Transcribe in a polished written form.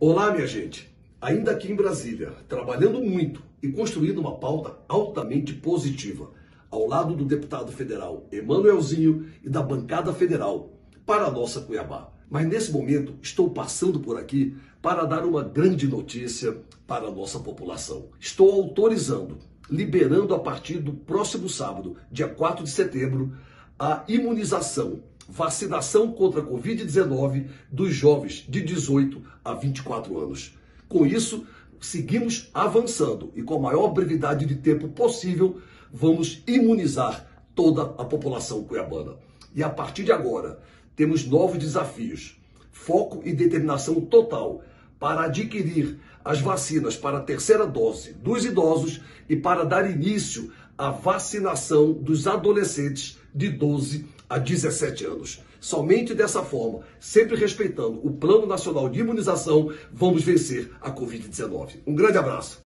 Olá, minha gente. Ainda aqui em Brasília, trabalhando muito e construindo uma pauta altamente positiva, ao lado do deputado federal Emanuelzinho e da bancada federal para a nossa Cuiabá. Mas nesse momento estou passando por aqui para dar uma grande notícia para a nossa população. Estou autorizando, liberando a partir do próximo sábado, dia 4 de setembro, a imunização, vacinação contra a Covid-19 dos jovens de 18 a 24 anos. Com isso, seguimos avançando e com a maior brevidade de tempo possível, vamos imunizar toda a população cuiabana. E a partir de agora, temos novos desafios, foco e determinação total para adquirir as vacinas para a terceira dose dos idosos e para dar início à vacinação dos adolescentes de 12 a 17 anos. Somente dessa forma, sempre respeitando o Plano Nacional de Imunização, vamos vencer a Covid-19. Um grande abraço.